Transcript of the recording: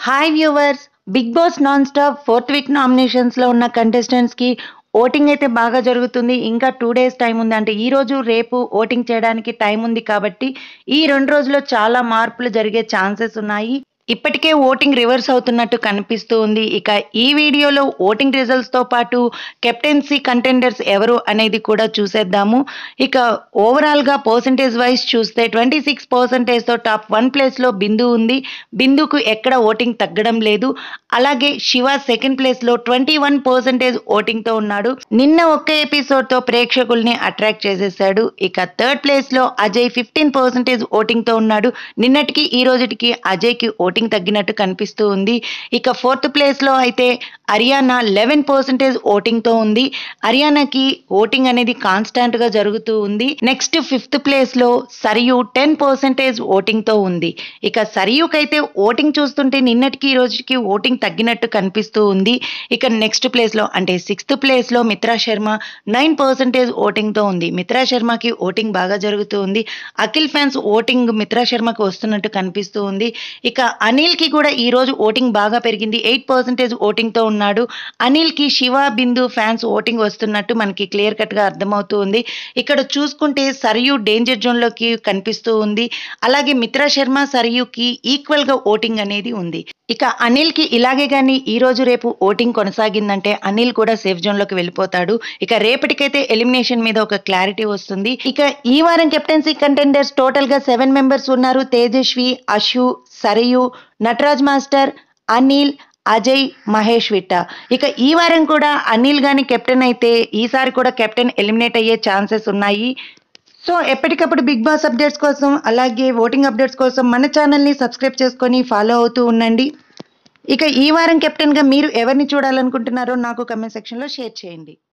Hi viewers, big boss non stop 4th week నామినేషన్స్లో ఉన్న కంటెస్టెంట్స్కి ఓటింగ్ అయితే బాగా జరుగుతుంది. ఇంకా 2 డేస్ టైం ఉంది. అంటే ఈ రోజు రేపు ఓటింగ్ చేయడానికి టైం ఉంది కాబట్టి ఈ 2 రోజుల్లో చాలా మార్పులు జరిగే ఛాన్సెస్ ఉన్నాయి. ఇప్పటికే ఓటింగ్ రివర్స్ అవుతున్నట్టు కనిపిస్తూ ఉంది. ఇక ఈ వీడియోలో ఓటింగ్ రిజల్ట్స్తో పాటు కెప్టెన్సీ కంటెండర్స్ ఎవరు అనేది కూడా చూసేద్దాము. ఇక ఓవరాల్గా పర్సంటేజ్ వైజ్ చూస్తే 26%తో టాప్ 1 ప్లేస్లో బిందు ఉంది. బిందుకు ఎక్కడ ఓటింగ్ తగ్గడం లేదు. అలాగే శివ సెకండ్ ప్లేస్లో 21% ఓటింగ్తో ఉన్నాడు. నిన్న ఒక్క ఎపిసోడ్తో ప్రేక్షకుల్ని అట్రాక్ట్ చేసేసాడు. ఇక థర్డ్ ప్లేస్లో అజయ్ 15% ఓటింగ్తో ఉన్నాడు. నిన్నటికి ఈ రోజుకి అజయ్కి ఓటింగ్ తగ్గినట్టు కనిపిస్తూ ఉంది. ఇక ఫోర్త్ ప్లేస్లో అయితే అరియానా 11% ఓటింగ్తో ఉంది. అరియానాకి ఓటింగ్ అనేది కాన్స్టాంట్గా జరుగుతూ ఉంది. నెక్స్ట్ ఫిఫ్త్ ప్లేస్లో సరయు 10% ఓటింగ్తో ఉంది. ఇక సరయుకైతే ఓటింగ్ చూస్తుంటే నిన్నటికి ఈ రోజుకి ఓటింగ్ తగ్గినట్టు కనిపిస్తూ ఉంది. ఇక నెక్స్ట్ ప్లేస్లో అంటే సిక్స్త్ ప్లేస్లో మిత్రా శర్మ 9% ఓటింగ్తో ఉంది. మిత్రా శర్మకి ఓటింగ్ బాగా జరుగుతూ ఉంది. అఖిల్ ఫ్యాన్స్ ఓటింగ్ మిత్రా శర్మకి వస్తున్నట్టు కనిపిస్తూ ఉంది. ఇక అనిల్కి కూడా ఈరోజు ఓటింగ్ బాగా పెరిగింది. 8% ఓటింగ్తో ఉన్నాడు. అనిల్కి శివ బిందు ఫ్యాన్స్ ఓటింగ్ వస్తున్నట్టు మనకి క్లియర్ కట్గా అర్థమవుతూ ఉంది. ఇక్కడ చూసుకుంటే సరయు డేంజర్ జోన్లోకి కనిపిస్తూ ఉంది. అలాగే మిత్రా శర్మ సరయుకి ఈక్వల్గా ఓటింగ్ అనేది ఉంది. ఇక అనిల్కి ఇలాగే కానీ ఈ రోజు రేపు ఓటింగ్ కొనసాగిందంటే అనిల్ కూడా సేఫ్ జోన్లోకి వెళ్ళిపోతాడు. ఇక రేపటికైతే ఎలిమినేషన్ మీద ఒక క్లారిటీ వస్తుంది. ఇక ఈ వారం కెప్టెన్సీ కంటెండర్స్ టోటల్గా 7 మెంబర్స్ ఉన్నారు. తేజస్వి, అశు, సరయు, నటరాజ్ మాస్టర్, అనిల్, అజయ్, మహేష్ విట్ట. ఇక ఈ వారం కూడా అనిల్ గాని కెప్టెన్ అయితే ఈసారి కూడా కెప్టెన్ ఎలిమినేట్ అయ్యే ఛాన్సెస్ ఉన్నాయి. సో ఎప్పటికప్పుడు బిగ్ బాస్ అప్డేట్స్ కోసం అలాగే ఓటింగ్ అప్డేట్స్ కోసం మన ఛానల్ని సబ్స్క్రైబ్ చేసుకొని ఫాలో అవుతూ ఉండండి. ఇక ఈ వారం కెప్టెన్గా మీరు ఎవరిని చూడాలనుకుంటున్నారో నాకు కమెంట్ సెక్షన్లో షేర్ చేయండి.